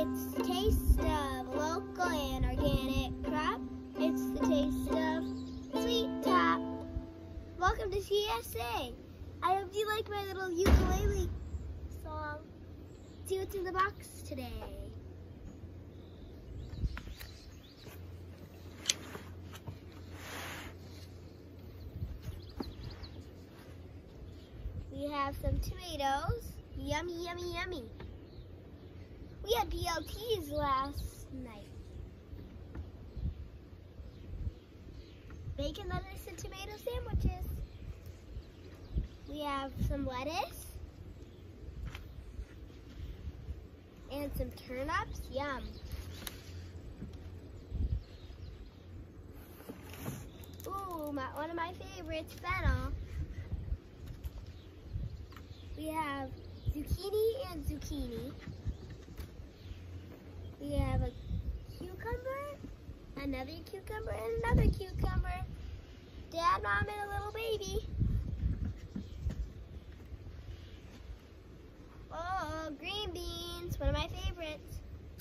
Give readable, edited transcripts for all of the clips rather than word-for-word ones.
It's the taste of local and organic crop. It's the taste of Sweet Top. Welcome to CSA. I hope you like my little ukulele song. See what's in the box today. We have some tomatoes. Yummy, yummy, yummy. We had BLTs last night. Bacon, lettuce, and tomato sandwiches. We have some lettuce. And some turnips. Yum. Ooh, one of my favorites, fennel. We have zucchini and zucchini. We have a cucumber, another cucumber, and another cucumber. Dad, Mom, and a little baby. Oh, green beans, one of my favorites.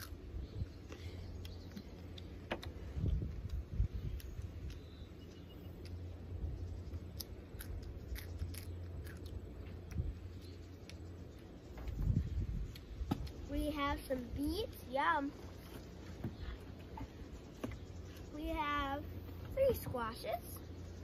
We have some beets, yum. We have 3 squashes.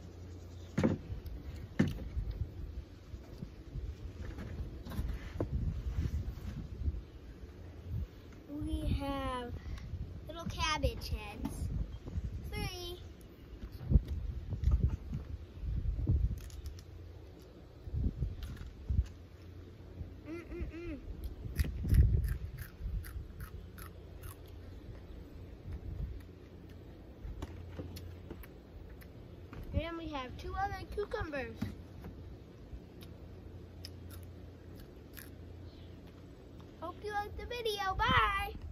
We have little cabbage heads, 3. And we have 2 other cucumbers. Hope you liked the video. Bye!